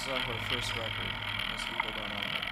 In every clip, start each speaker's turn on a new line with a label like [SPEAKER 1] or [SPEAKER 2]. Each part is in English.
[SPEAKER 1] is off our first record. Most people don't know that.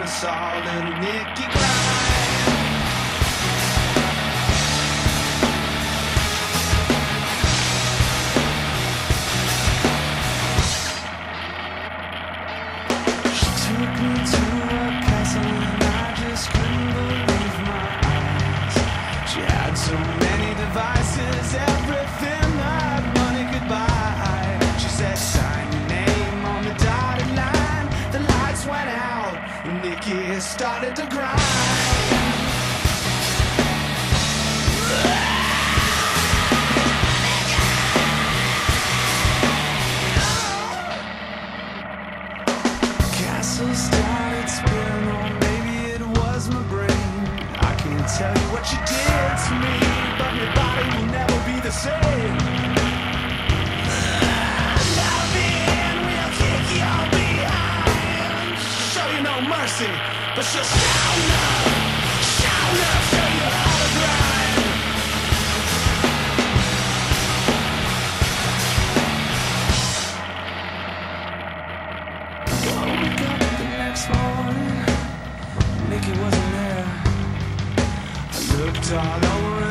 [SPEAKER 2] saw little Nikki crying. She took me to a castle and I just couldn't believe my eyes. She had so many devices, everything that money could buy. She said, sign your name on the dotted line. The lights went out and Nikki started to grind. Castle started spinning, or maybe it was my brain. I can't tell you what you did to me, but your body will never be the same. Loving will kick your behind. Show you no mercy, but she'll shout enough, show you how to grind. Woke up the next morning, Nikki wasn't there. I looked all over